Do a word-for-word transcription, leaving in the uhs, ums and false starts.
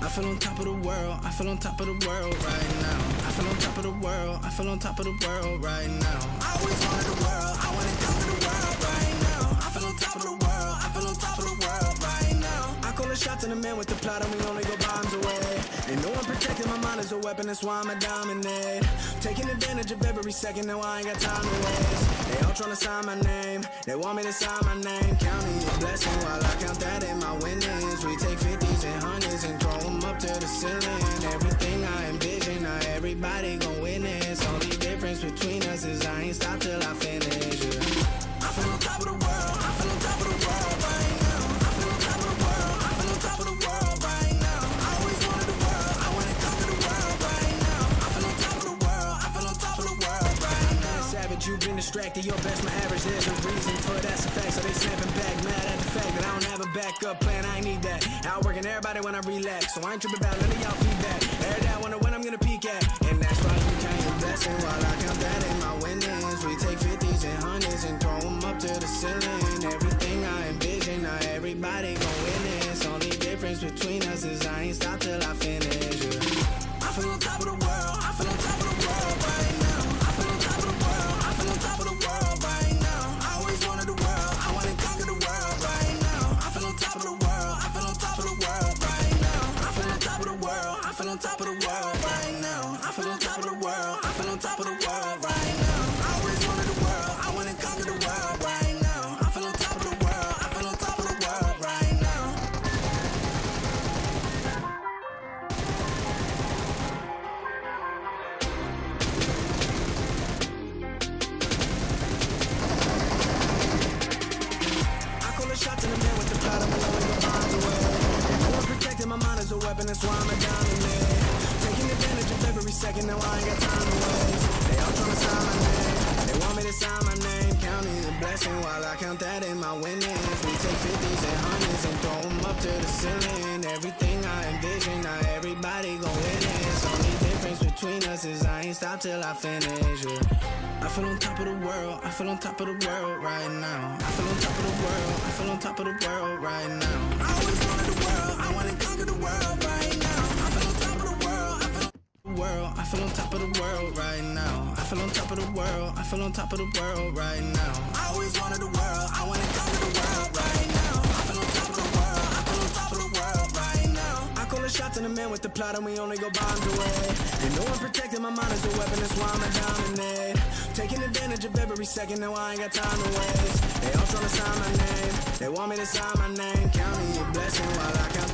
I feel on top of the world, I feel on top of the world right now. I feel on top of the world, I feel on top of the world right now. I always wanted the world, I wanna conquer the world right now. I feel on top of the world, I feel on top of the world right now. I call the shots in the man with the plot and we only go bombs away. Ain't no one protecting my mind as a weapon, that's why I'ma dominate. Taking advantage of every second, now I ain't got time to waste. They all tryna sign my name, they want me to sign my name. Counting your blessing while I count that in my winnings. We take fifties and hundreds and throw them up to the ceiling. Everything I envision, now everybody gon' witness. Only difference between us is I ain't stop till I finish, yeah. I feel on top of the world, I feel on top of the world right now. I feel on top of the world, I feel on top of the world right now. I always wanted the world, I wanna conquer the world right now. I feel on top of the world, I feel on top of the world right now. Savage, you've been distracted, your best my average. There's a reason for that's a fact, so they snapping back, mad at the fact that I don't have a backup plan. I ain't need that. Outworking everybody when I relax, so I ain't tripping about none of y'all feedback. Every day I wonder when I'm gonna peak at, and that's why you count your blessing while I count that in my winnings. We take fifties and hundreds and throw them up to the ceiling. Everything I envision, now everybody gon' witness. Only difference between us is I ain't stop till I finish, yeah. I feel on top of the world, I feel on top of the world right now. I feel on top of the world, I feel on top of the world right now. I always wanted the world, I wanna conquer the world right now. I feel on top of the world, I feel on top of the world right now. I feel on top of the world, I feel on top of the world right now. I feel on top of the world, I feel on top of the world right now. I always wanted the world, I wanna conquer the world right now. I feel on top of the world, I feel on top of the world right now. I call the shots in the man with the plot, I'm blowing the bombs away. And no one protecting my mind as a weapon, that's why I'm a dominate. Taking advantage of every second, now I ain't got time to waste. They all tryna sign my name, they want me to sign my name. Counting the blessing while I count that in my winnings. We take fifties and hundreds and throw them up to the ceiling. Everything I envision, now everybody gon' witness. Only difference between us is I ain't stop till I finish, yeah. I feel on top of the world, I feel on top of the world right now. I feel on top of the world, I feel on top of the world right now. I always wanted the world, I wanna conquer the world right now. I feel on top of the world, I feel world, I feel on top of the world right now. I feel on top of the world, I feel on top of the world right now. I always wanted the world, I wanna conquer the world right now. I feel on top of the world, I feel on top of the world right now. I call the shots in the man with the plot and we only go bombs away. And no one protecting my mind as a weapon, that's why I'ma dominate. Taking advantage of every second, now I ain't got time to waste. They all tryna sign my name, they want me to sign my name. Counting your blessing while I count